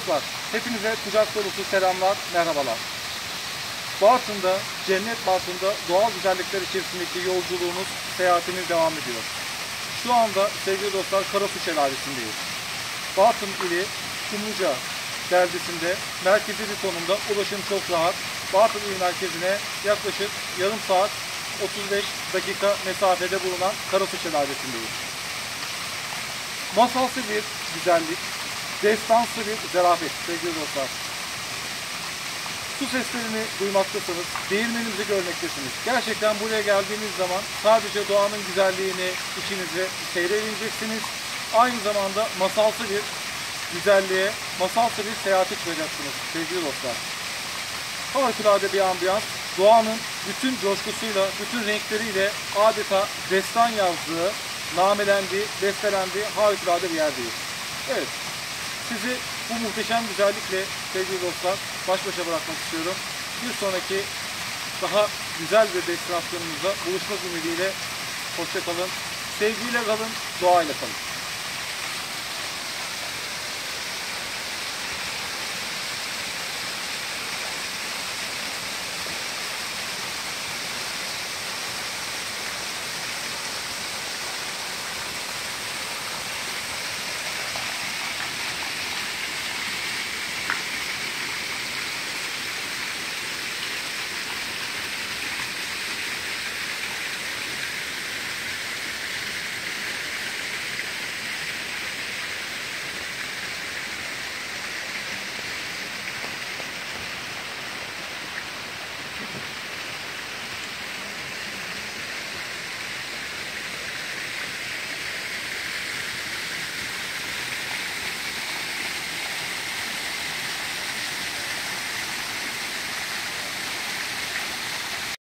dostlar, hepinize kucak dolusu selamlar, merhabalar. Bartın'da, Cennet Bartın'da doğal güzellikler içerisindeki yolculuğumuz, seyahatimiz devam ediyor. Şu anda sevgili dostlar Karasu Şelalesi'ndeyiz. Bartın ili Kumluca beldesinde merkezi bir konumda, ulaşım çok rahat. Bartın il merkezine yaklaşık yarım saat 35 dakika mesafede bulunan Karasu Şelalesi'ndeyiz. Masalsı bir güzellik, destansı bir zarafet sevgili dostlar. Su seslerini duymaktasınız, değirmenimizi görmektesiniz. Gerçekten buraya geldiğiniz zaman sadece doğanın güzelliğini içinize seyredeceksiniz. Aynı zamanda masalsı bir güzelliğe, masalsı bir seyahate çıkacaksınız sevgili dostlar. Harikulade bir ambiyans, doğanın bütün coşkusuyla, bütün renkleriyle adeta destan yazdığı, namelendiği, bestelendiği harikulade bir yerdeyiz. Evet, sizi bu muhteşem güzellikle sevgili dostlar baş başa bırakmak istiyorum. Bir sonraki daha güzel bir destinasyonumuzda buluşmak ümidiyle hoşça kalın, sevgiyle kalın, doğayla kalın.